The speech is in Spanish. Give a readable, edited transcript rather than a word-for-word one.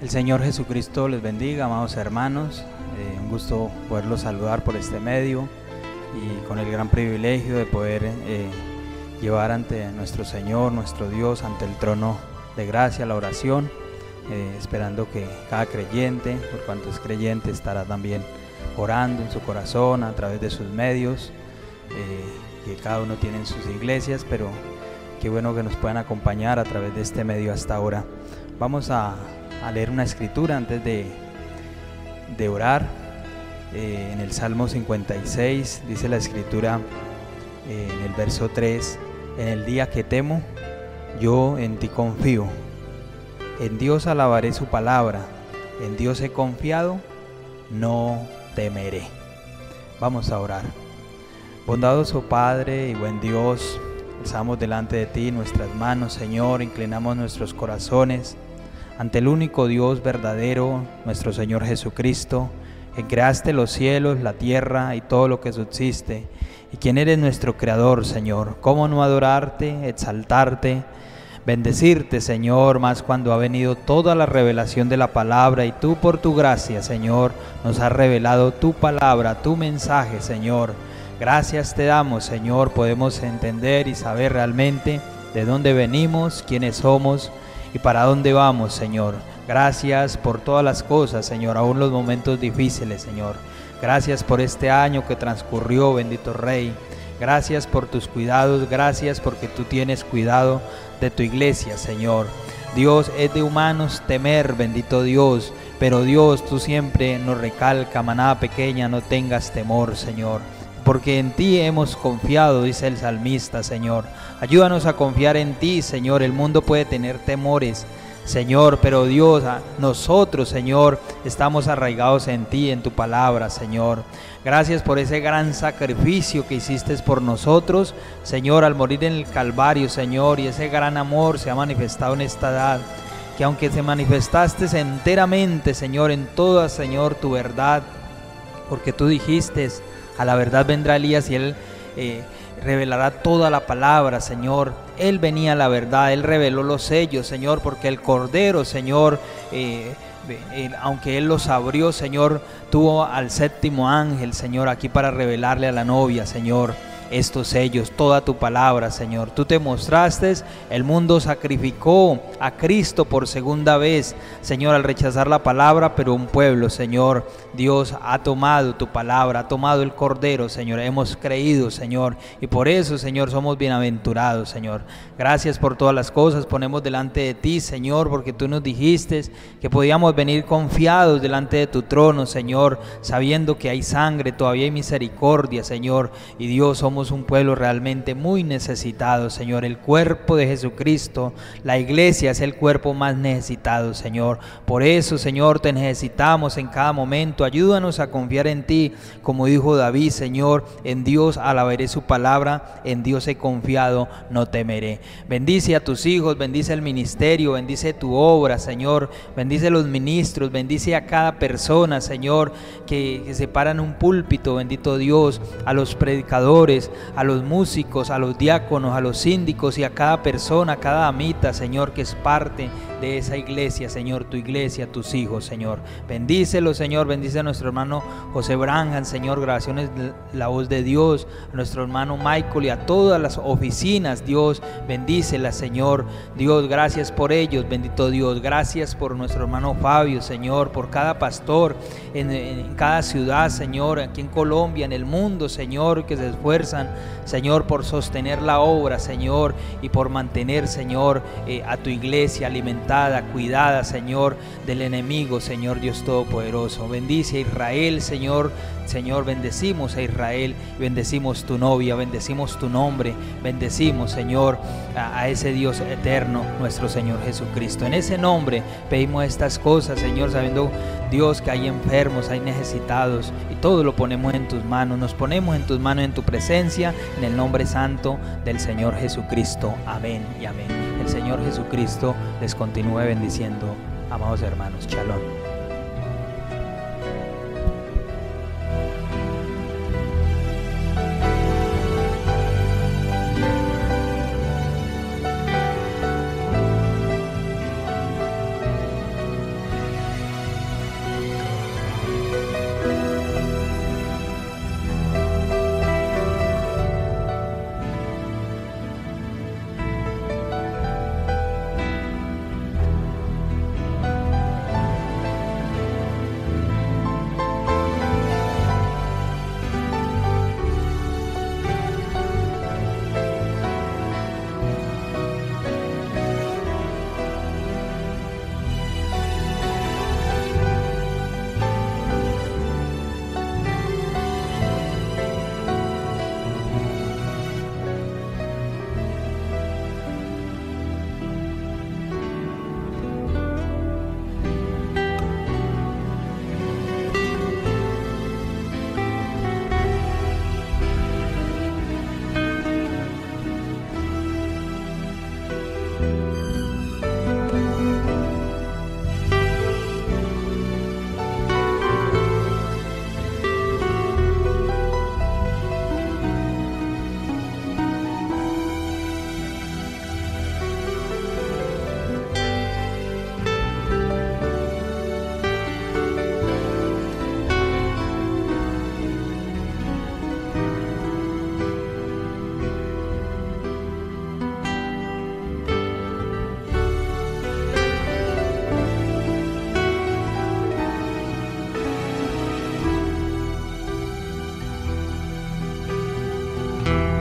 El Señor Jesucristo les bendiga, amados hermanos. Un gusto poderlos saludar por este medio y con el gran privilegio de poder llevar ante nuestro Señor, nuestro Dios, ante el trono de gracia la oración, esperando que cada creyente, por cuanto es creyente, estará también orando en su corazón a través de sus medios, que cada uno tiene en sus iglesias, pero qué bueno que nos puedan acompañar a través de este medio hasta ahora. Vamos a leer una escritura antes de orar. En el Salmo 56 dice la escritura en el verso 3: en el día que temo, yo en ti confío. En Dios alabaré su palabra, en Dios he confiado, no temeré. Vamos a orar. Bondadoso Padre y buen Dios, alzamos delante de ti nuestras manos, Señor, inclinamos nuestros corazones ante el único Dios verdadero, nuestro Señor Jesucristo, que creaste los cielos, la tierra y todo lo que subsiste, y quien eres nuestro Creador, Señor. ¿Cómo no adorarte, exaltarte, bendecirte, Señor, más cuando ha venido toda la revelación de la palabra y tú por tu gracia, Señor, nos has revelado tu palabra, tu mensaje, Señor? Gracias te damos, Señor, podemos entender y saber realmente de dónde venimos, quiénes somos y para dónde vamos, Señor. Gracias por todas las cosas, Señor, aún los momentos difíciles, Señor. Gracias por este año que transcurrió, bendito Rey. Gracias por tus cuidados, gracias porque tú tienes cuidado de tu iglesia, Señor. Dios, es de humanos temer, bendito Dios, pero Dios, tú siempre nos recalca, manada pequeña, no tengas temor, Señor, porque en ti hemos confiado, dice el salmista, Señor. Ayúdanos a confiar en ti, Señor. El mundo puede tener temores, Señor, pero Dios, nosotros, Señor, estamos arraigados en ti, en tu palabra, Señor. Gracias por ese gran sacrificio que hiciste por nosotros, Señor, al morir en el Calvario, Señor, y ese gran amor se ha manifestado en esta edad, que aunque te manifestaste enteramente, Señor, en toda, Señor, tu verdad, porque tú dijiste: a la verdad vendrá Elías y él revelará toda la palabra, Señor. Él venía a la verdad, él reveló los sellos, Señor, porque el Cordero, Señor, aunque él los abrió, Señor, tuvo al séptimo ángel, Señor, aquí para revelarle a la novia, Señor, estos sellos, toda tu palabra, Señor. Tú te mostraste, el mundo sacrificó a Cristo por segunda vez, Señor, al rechazar la palabra, pero un pueblo, Señor, Dios ha tomado tu palabra, ha tomado el Cordero, Señor. Hemos creído, Señor, y por eso, Señor, somos bienaventurados, Señor. Gracias por todas las cosas, ponemos delante de ti, Señor, porque tú nos dijiste que podíamos venir confiados delante de tu trono, Señor, sabiendo que hay sangre, todavía hay misericordia, Señor, y Dios, somos un pueblo realmente muy necesitado, Señor. El cuerpo de Jesucristo, la iglesia, es el cuerpo más necesitado, Señor. Por eso, Señor, te necesitamos en cada momento. Ayúdanos a confiar en ti, como dijo David, Señor: en Dios alabaré su palabra, en Dios he confiado, no temeré. Bendice a tus hijos, bendice el ministerio, bendice tu obra, Señor. Bendice a los ministros, bendice a cada persona, Señor, que se para en un púlpito, bendito Dios, a los predicadores, a los músicos, a los diáconos, a los síndicos y a cada persona, a cada amita, Señor, que es parte de esa iglesia, Señor, tu iglesia, tus hijos, Señor. Bendícelo, Señor, bendice a nuestro hermano José Branham, Señor, grabaciones La Voz de Dios, a nuestro hermano Michael y a todas las oficinas, Dios, bendícelas, Señor. Dios, gracias por ellos, bendito Dios. Gracias por nuestro hermano Fabio, Señor, por cada pastor en cada ciudad, Señor, aquí en Colombia, en el mundo, Señor, que se esfuerzan, Señor, por sostener la obra, Señor, y por mantener, Señor, a tu iglesia alimentada, cuidada, Señor, del enemigo, Señor Dios Todopoderoso. Bendice a Israel, Señor. Señor, bendecimos a Israel, bendecimos tu novia, bendecimos tu nombre, bendecimos, Señor, a ese Dios eterno, nuestro Señor Jesucristo. En ese nombre pedimos estas cosas, Señor, sabiendo, Dios, que hay enfermos, hay necesitados, y todo lo ponemos en tus manos. Nos ponemos en tus manos, en tu presencia, en el nombre santo del Señor Jesucristo. Amén y amén. El Señor Jesucristo les continúe bendiciendo, amados hermanos. Shalom. Amén.